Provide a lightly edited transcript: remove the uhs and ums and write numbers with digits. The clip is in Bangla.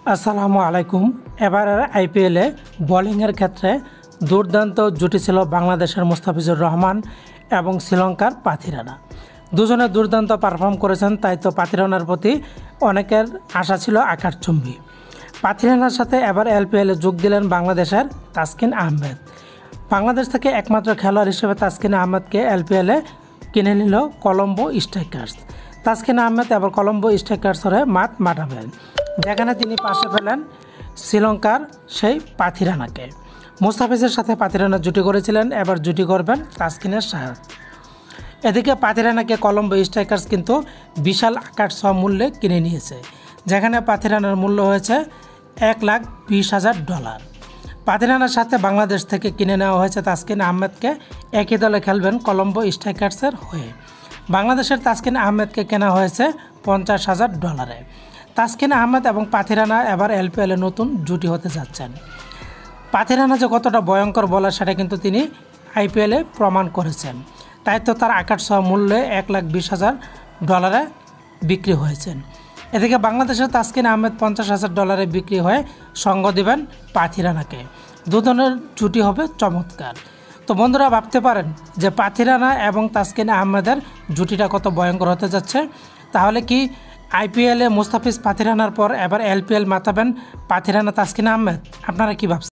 আসসালামু আলাইকুম। এবারের আইপিএলে বোলিংয়ের ক্ষেত্রে দুর্দান্ত জুটি ছিল বাংলাদেশের মুস্তাফিজুর রহমান এবং শ্রীলঙ্কার পাথিরানা। দুজনে দুর্দান্ত পারফর্ম করেছেন, তাই তো পাথিরানার প্রতি অনেকের আশা ছিল আকাশচুম্বী। পাথিরানার সাথে এবার আইপিএলে যোগ দিলেন বাংলাদেশের তাসকিন আহমেদ। বাংলাদেশ থেকে একমাত্র খেলোয়াড় হিসেবে তাসকিন আহমেদকে আইপিএলে কিনে নিল কলম্বো স্ট্রাইকার্স। তাসকিন আহমেদ এবার কলম্বো স্ট্রাইকার্সের মাঠ মাতাবেন, যেখানে তিনি পাশে পেলেন শ্রীলঙ্কার সেই পাথিরানাকে। মুস্তাফিজের সাথে পাথিরানা জুটি করেছিলেন, এবার জুটি করবেন তাসকিনের সাথে। এদিকে পাথিরানাকে কলম্বো স্ট্রাইকার্স কিন্তু বিশাল আকার মূল্যে কিনে নিয়েছে, যেখানে পাথিরানার মূল্য হয়েছে $1,20,000। পাথিরানার সাথে বাংলাদেশ থেকে কিনে নেওয়া হয়েছে তাসকিন আহমেদকে। একই দলে খেলবেন কলম্বো স্ট্রাইকার্সের হয়ে। বাংলাদেশের তাসকিন আহমেদকে কেনা হয়েছে $50,000। তাসকিন আহমেদ এবং পাথিরানা এবার আইপিএলে নতুন জুটি হতে যাচ্ছেন। পাথিরানা যে কতটা ভয়ঙ্কর বোলার সেটা কিন্তু তিনি আইপিএলে প্রমাণ করেছেন, তাই তো তার আকারসহ মূল্যে $1,20,000 বিক্রি হয়েছেন। এদিকে বাংলাদেশের তাসকিন আহমেদ $50,000 বিক্রি হয়ে সঙ্গ দেবেন পাথিরানাকে। দুজনের জুটি হবে চমৎকার। তো বন্ধুরা, ভাবতে পারেন যে পাথিরানা এবং তাসকিন আহমেদের জুটিটা কত ভয়ঙ্কর হতে যাচ্ছে। তাহলে কি আইপিএলে মুস্তাফিজ পাথিরানার পর এবার আইপিএল মাতাবেন পাথিরানা তাসকিন আহমেদ? আপনারা কী ভাবছেন?